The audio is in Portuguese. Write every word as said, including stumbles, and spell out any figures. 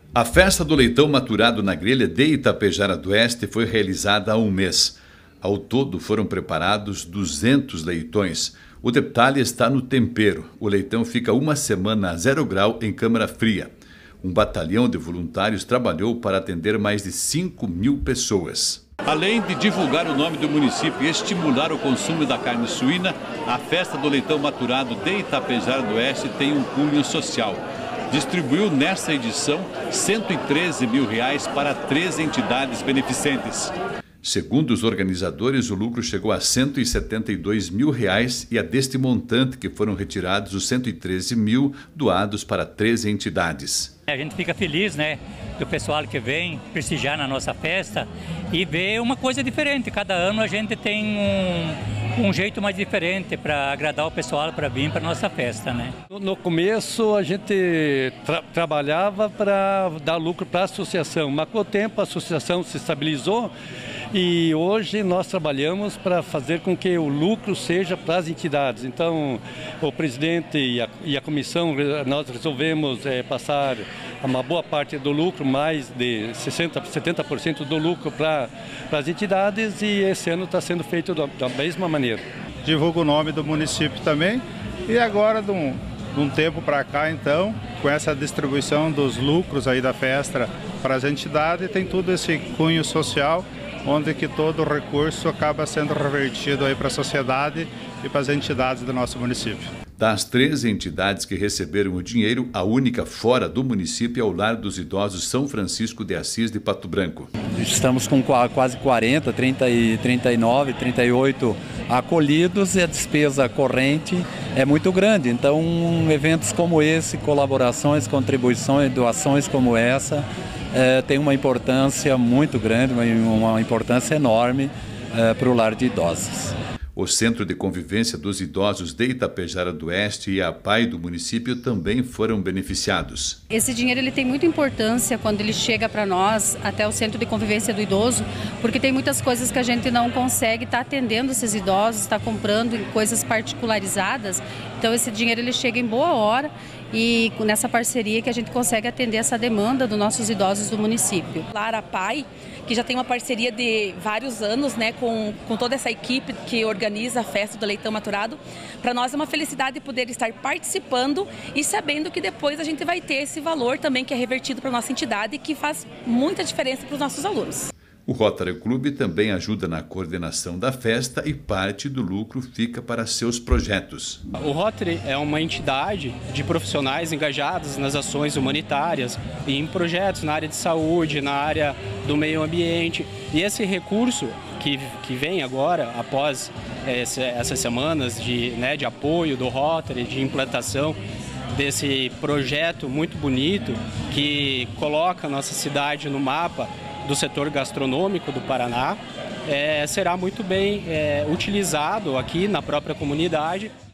A festa do leitão maturado na grelha de Itapejara do Oeste foi realizada há um mês. Ao todo foram preparados duzentos leitões. O detalhe está no tempero. O leitão fica uma semana a zero grau em câmara fria. Um batalhão de voluntários trabalhou para atender mais de cinco mil pessoas. Além de divulgar o nome do município e estimular o consumo da carne suína, a festa do leitão maturado de Itapejara do Oeste tem um cunho social. Distribuiu nesta edição cento e treze mil reais para três entidades beneficentes. Segundo os organizadores, o lucro chegou a cento e setenta e dois mil reais e é deste montante que foram retirados os cento e treze mil doados para três entidades. A gente fica feliz, né, do pessoal que vem prestigiar na nossa festa e ver uma coisa diferente. Cada ano a gente tem um, um jeito mais diferente para agradar o pessoal para vir para nossa festa, né? No começo a gente tra trabalhava para dar lucro para a associação, mas com o tempo a associação se estabilizou e hoje nós trabalhamos para fazer com que o lucro seja para as entidades. Então o presidente e a, e a comissão, nós resolvemos é, passar uma boa parte do lucro, mais de sessenta, setenta por cento do lucro para as entidades, e esse ano está sendo feito da, da mesma maneira. Divulga o nome do município também, e agora de um, de um tempo para cá, então, com essa distribuição dos lucros aí da festa para as entidades, tem tudo esse cunho social, onde que todo o recurso acaba sendo revertido aí para a sociedade e para as entidades do nosso município. Das três entidades que receberam o dinheiro, a única fora do município é o Lar dos Idosos São Francisco de Assis de Pato Branco. Estamos com quase quarenta, trinta e, trinta e nove, trinta e oito acolhidos e a despesa corrente é muito grande. Então, eventos como esse, colaborações, contribuições, doações como essa, é, tem uma importância muito grande, uma, uma importância enorme é, para o lar de idosos. O Centro de Convivência dos Idosos de Itapejara do Oeste e a P A I do município também foram beneficiados. Esse dinheiro ele tem muita importância quando ele chega para nós, até o Centro de Convivência do Idoso, porque tem muitas coisas que a gente não consegue estar tá atendendo esses idosos, está comprando em coisas particularizadas. Então esse dinheiro ele chega em boa hora e nessa parceria que a gente consegue atender essa demanda dos nossos idosos do município. Lara P A I, que já tem uma parceria de vários anos, né, com, com toda essa equipe que organiza a festa do leitão maturado. Para nós é uma felicidade poder estar participando e sabendo que depois a gente vai ter esse valor também que é revertido para a nossa entidade e que faz muita diferença para os nossos alunos. O Rotary Clube também ajuda na coordenação da festa e parte do lucro fica para seus projetos. O Rotary é uma entidade de profissionais engajados nas ações humanitárias e em projetos na área de saúde, na área do meio ambiente. E esse recurso que, que vem agora, após esse, essas semanas de, né, de apoio do Rotary, de implantação desse projeto muito bonito que coloca a nossa cidade no mapa do setor gastronômico do Paraná, é, será muito bem é, utilizado aqui na própria comunidade.